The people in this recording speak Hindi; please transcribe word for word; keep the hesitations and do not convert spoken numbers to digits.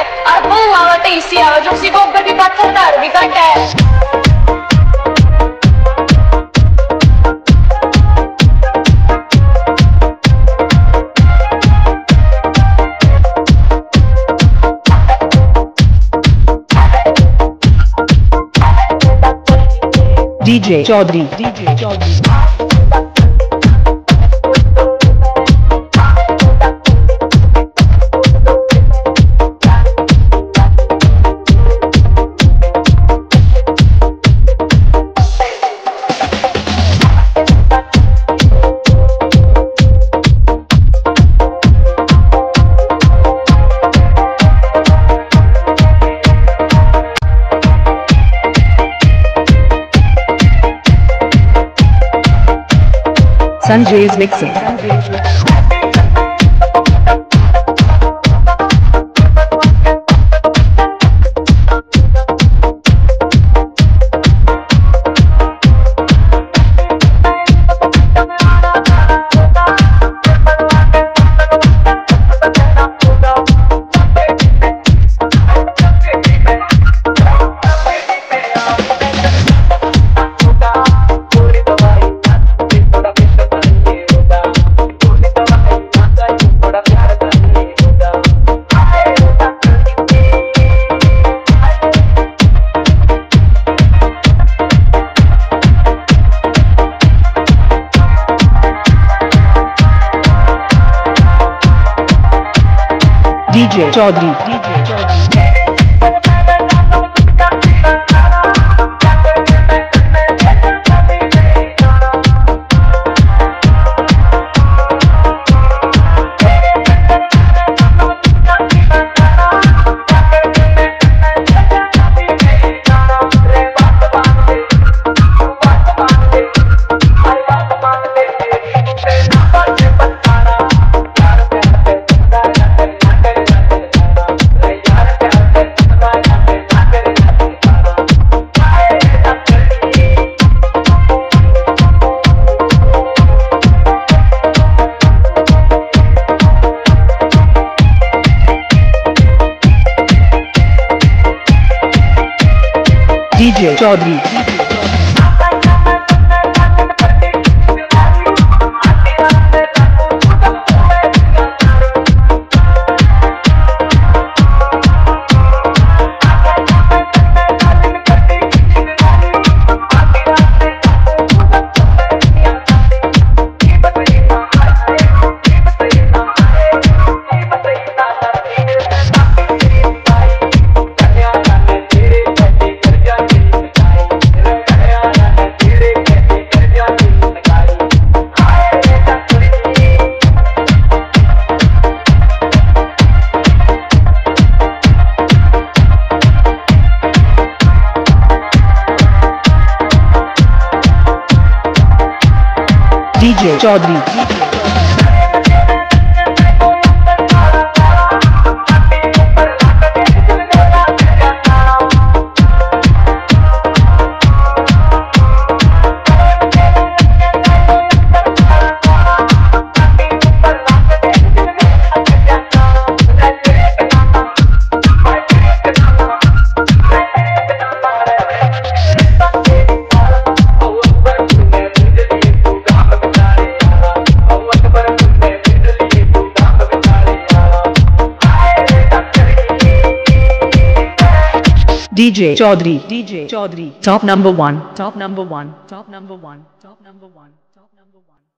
और वो आवा तो इसी आवा जो सी गोबर भी पत्थर तार भी कट है। DJ Chaudhary DJ Chaudhary Sanjay's mixing. DJ Chaudhary DJ Chaudhary DJ Chaudhary DJ Chaudhary DJ Chaudhary DJ Chaudhary top number one top number one top number one top number one top number one